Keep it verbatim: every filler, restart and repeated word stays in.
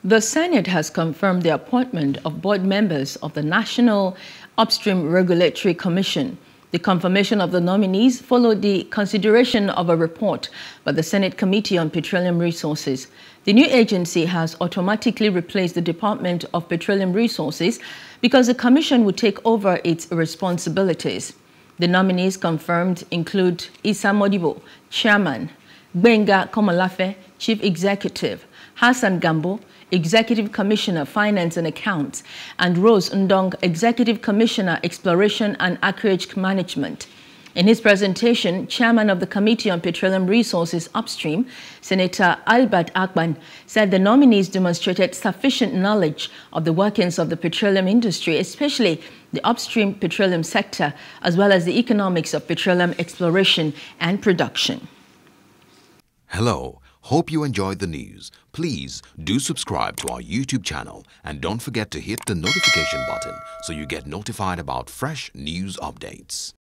The Senate has confirmed the appointment of board members of the National Upstream Regulatory Commission. The confirmation of the nominees followed the consideration of a report by the Senate Committee on Petroleum Resources. The new agency has automatically replaced the Department of Petroleum Resources because the commission would take over its responsibilities. The nominees confirmed include Issa Modibo, Chairman; Gbenga Komolafe, Chief Executive; Hassan Gambo, Executive Commissioner, Finance and Accounts; and Rose Ndong, Executive Commissioner, Exploration and Acreage Management. In his presentation, Chairman of the Committee on Petroleum Resources Upstream, Senator Albert Akpan, said the nominees demonstrated sufficient knowledge of the workings of the petroleum industry, especially the upstream petroleum sector, as well as the economics of petroleum exploration and production. Hello. Hope you enjoyed the news. Please do subscribe to our YouTube channel and don't forget to hit the notification button so you get notified about fresh news updates.